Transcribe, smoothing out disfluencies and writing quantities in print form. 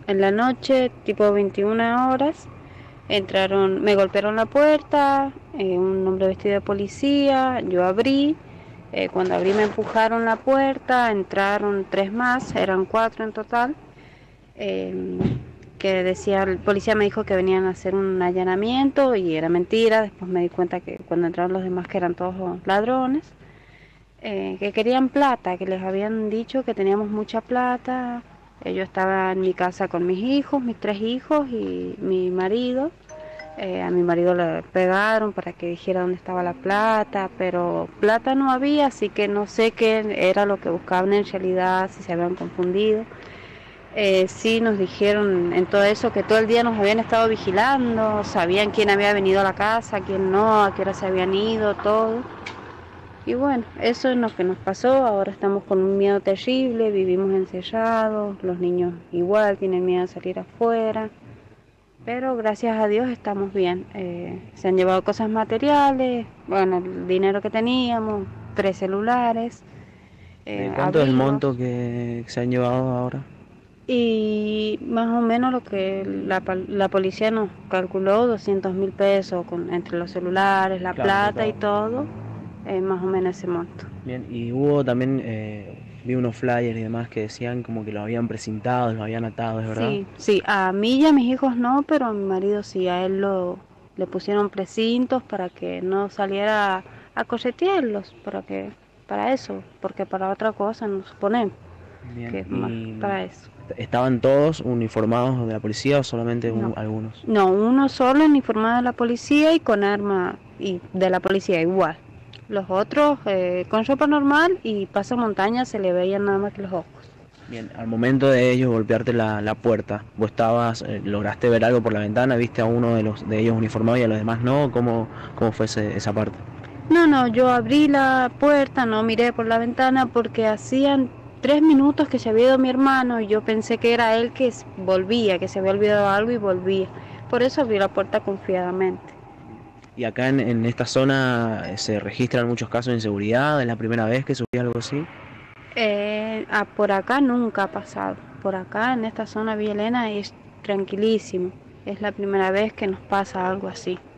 en la noche, tipo 21 horas, entraron, me golpearon la puerta, un hombre vestido de policía, yo abrí, cuando abrí me empujaron la puerta, entraron tres más, eran cuatro en total, eh, que decía, el policía me dijo que venían a hacer un allanamiento y era mentira, después me di cuenta que cuando entraron los demás que eran todos ladrones, que querían plata, que les habían dicho que teníamos mucha plata. Yo estaba en mi casa con mis hijos, mis tres hijos y mi marido. A mi marido le pegaron para que dijera dónde estaba la plata, pero plata no había, así que no sé qué era lo que buscaban en realidad, si se habían confundido. Sí nos dijeron en todo eso que todo el día nos habían estado vigilando, sabían quién había venido a la casa, quién no, a qué hora se habían ido, todo. Y bueno, eso es lo que nos pasó, ahora estamos con un miedo terrible, vivimos encerrados, los niños igual tienen miedo de salir afuera, pero gracias a Dios estamos bien. Se han llevado cosas materiales, bueno, el dinero que teníamos, tres celulares, ¿Cuánto es el abrigos, monto que se han llevado ahora? y más o menos lo que la policía nos calculó, 200.000 pesos entre los celulares, la Claro, entre plata y todo. todo, más o menos ese monto. Bien, y hubo también, vi unos flyers y demás que decían como que lo habían precintado, lo habían atado, ¿es verdad? Sí, sí, a mí y a mis hijos no, pero a mi marido sí, a él le pusieron precintos para que no saliera a corretearlos, para eso, porque para otra cosa nos ponemos, que Bien, es más y para eso. ¿estaban todos uniformados de la policía o solamente No, algunos? no, uno solo uniformado de la policía y con arma y de la policía igual. Los otros con ropa normal y pasamontañas se le veían nada más que los ojos. Bien, al momento de ellos golpearte la puerta, ¿vos estabas, lograste ver algo por la ventana, viste a uno de ellos uniformado y a los demás no? ¿Cómo fue esa parte? No, no, yo abrí la puerta, no miré por la ventana porque hacían 3 minutos que se había ido mi hermano y yo pensé que era él que volvía, que se había olvidado algo y volvía. Por eso abrí la puerta confiadamente. Y acá en esta zona se registran muchos casos de inseguridad, es la primera vez que subí algo así. Por acá nunca ha pasado. Por acá en esta zona Villa Elena es tranquilísimo. Es la primera vez que nos pasa algo así.